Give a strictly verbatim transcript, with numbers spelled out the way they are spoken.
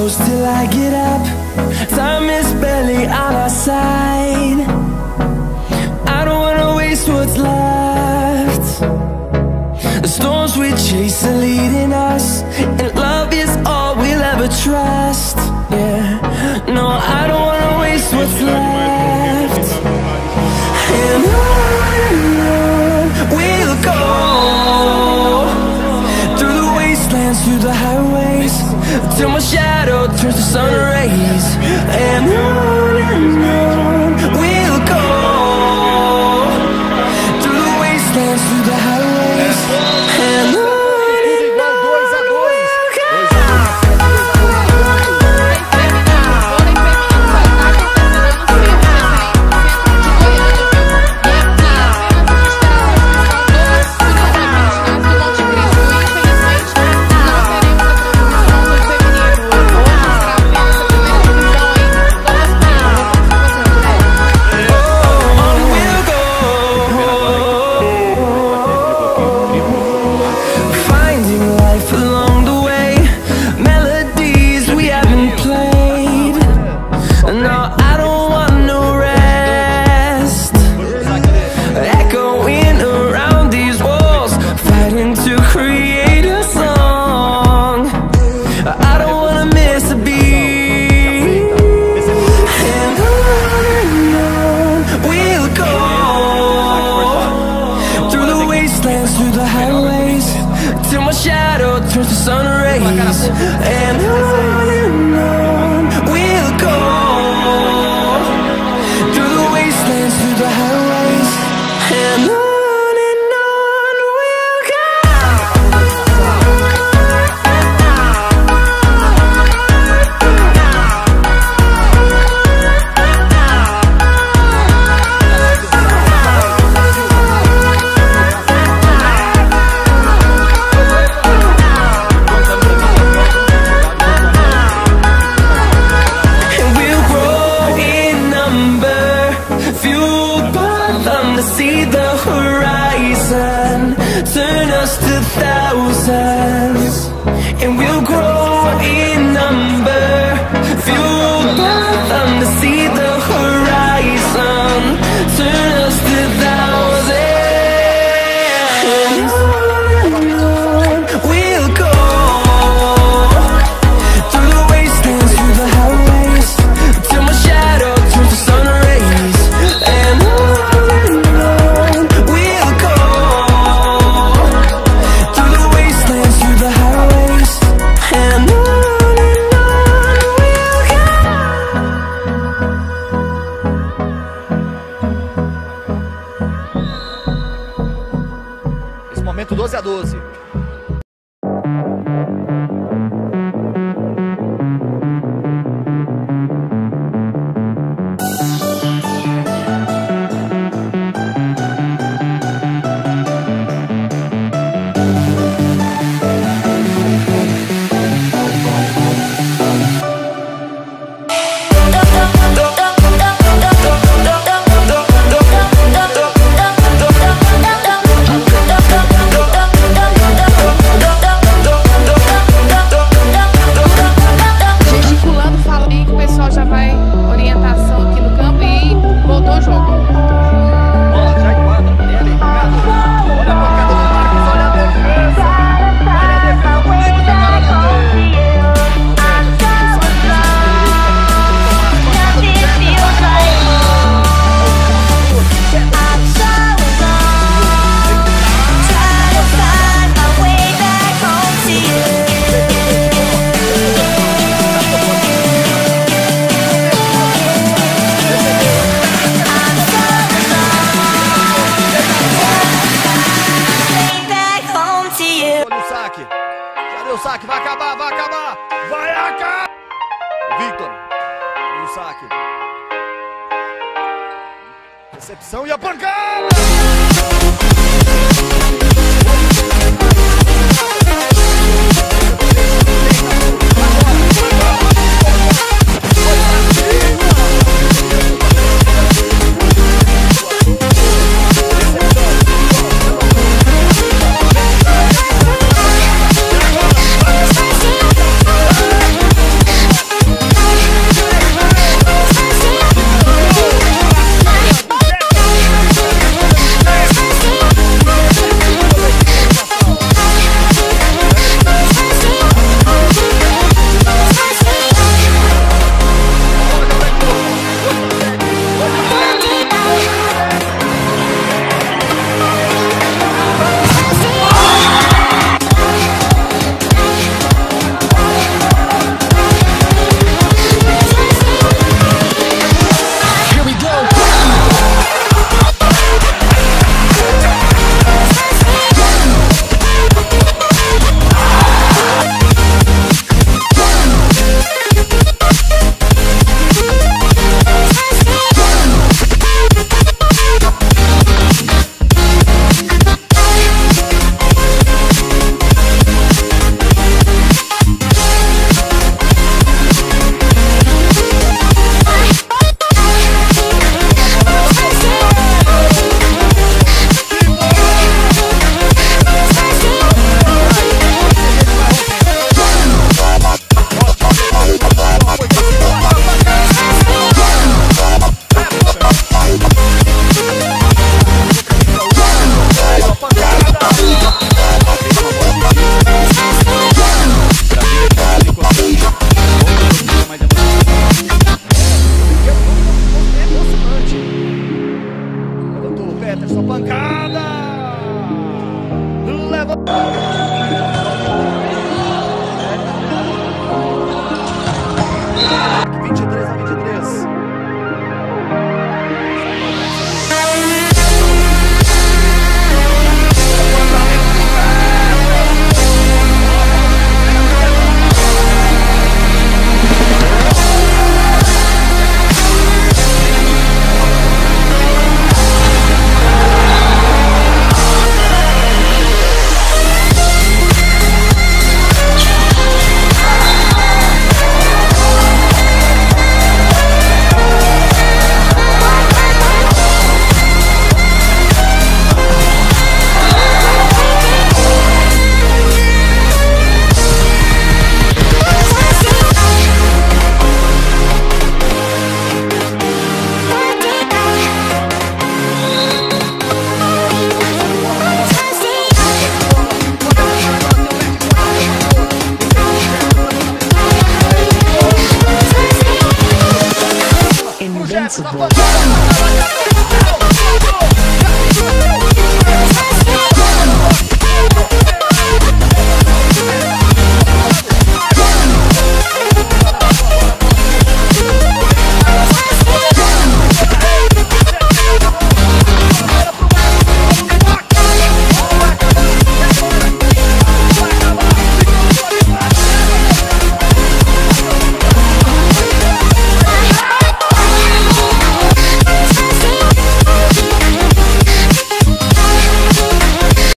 close till I get up. Time is barely on our side. I don't wanna waste what's left. The storms we chase are leading us, and love is all we'll ever trust. Yeah, no, I don't wanna waste what's left. And on we'll go, through the wastelands, through the highways, till my shadow turns to sun rays. And on and on we'll go, through the wastelands, through the highways, and on. Through the highways, till my shadow turns to sun rays. And on and on we'll go, through the wastelands, through the highways, and on. See the horizon turn us to thousands, and we'll grow in number, fueled by them. To see the horizon turn us to thousands, and on we'll go, through the wastelands, through the highways, till my shadow turns to sun rays. And on doze a doze. o saque, vai acabar, vai acabar, vai acabar! Victor, e o saque. Recepção e a pancada! Jefferson, tá fazendo.